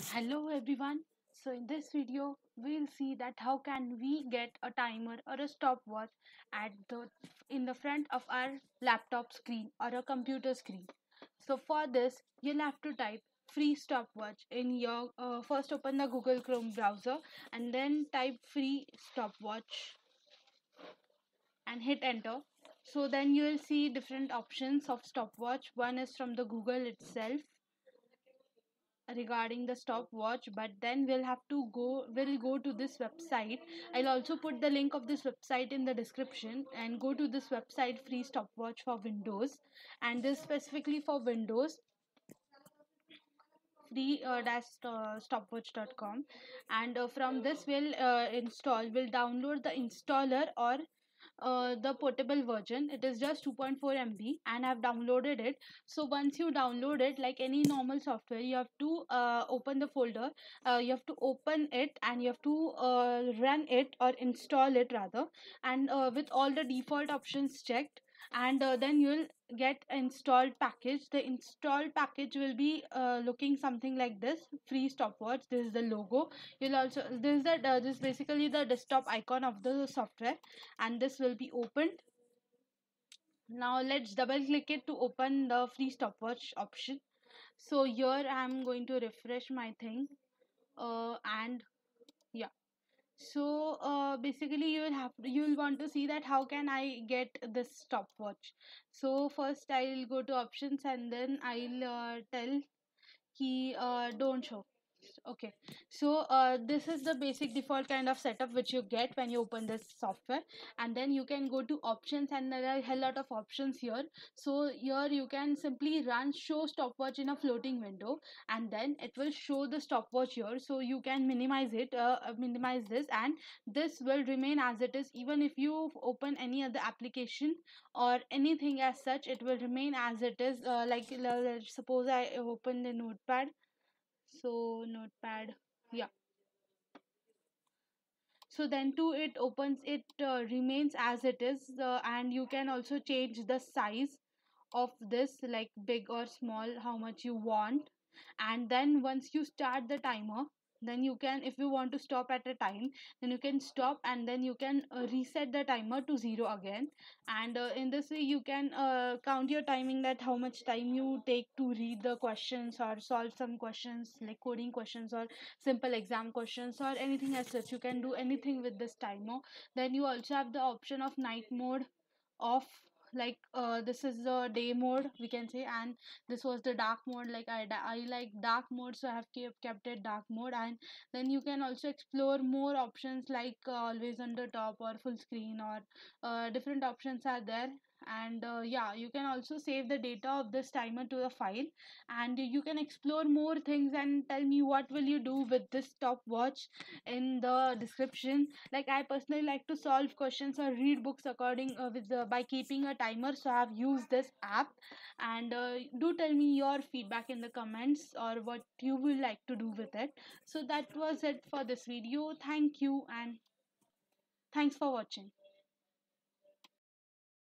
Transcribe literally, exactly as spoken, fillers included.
Hello everyone. So in this video we'll see that how can we get a timer or a stopwatch at the in the front of our laptop screen or a computer screen. So for this you'll have to type free stopwatch in your uh, first open the Google Chrome browser and then type free stopwatch and hit enter. So then you will see different options of stopwatch. One is from the Google itself regarding the stopwatch, but then we'll have to go we'll go to this website. I'll also put the link of this website in the description, and go to this website free stopwatch for Windows, and this specifically for Windows free uh, dash uh, stopwatch dot com. And uh, from this we'll uh, install we'll download the installer or uh, the portable version. It is just two point four M B and I've downloaded it. So once you download it, like any normal software, you have to uh, open the folder. Uh, you have to open it and you have to uh, run it or install it rather, and uh, with all the default options checked, and uh, then you will get installed package. The installed package will be uh, looking something like this: free stopwatch. This is the logo. You'll also this is that uh, this is basically the desktop icon of the software, and this will be opened. Now let's double click it to open the free stopwatch option. So here I'm going to refresh my thing, uh, and yeah. So uh, basically you will have you will want to see that how can I get this stopwatch. So first I'll go to options and then I'll uh, tell key uh, don't show. Okay, so uh, this is the basic default kind of setup which you get when you open this software, and then you can go to options and there are a hell lot of options here. So here you can simply run show stopwatch in a floating window, and then it will show the stopwatch here. So you can minimize it uh, uh, minimize this, and this will remain as it is. Even if you open any other application or anything as such, it will remain as it is. Uh, like uh, suppose I open the notepad. So notepad, yeah. So then too it opens, it uh, remains as it is, uh, and you can also change the size of this, like big or small, how much you want. And then once you start the timer, then you can, if you want to stop at a time, then you can stop, and then you can uh, reset the timer to zero again. And uh, in this way you can uh, count your timing, that how much time you take to read the questions or solve some questions like coding questions or simple exam questions or anything as such. You can do anything with this timer. Then you also have the option of night mode off, like uh, this is the day mode we can say, and this was the dark mode. Like i i like dark mode, so I have kept, kept it dark mode. And then you can also explore more options, like uh, always on the top or full screen, or uh, different options are there. And uh, yeah, you can also save the data of this timer to a file, and you can explore more things. And tell me what will you do with this stopwatch in the description. Like I personally like to solve questions or read books according uh, with the, by keeping a timer, so I have used this app. And uh, do tell me your feedback in the comments or what you would like to do with it. So that was it for this video. Thank you, and thanks for watching.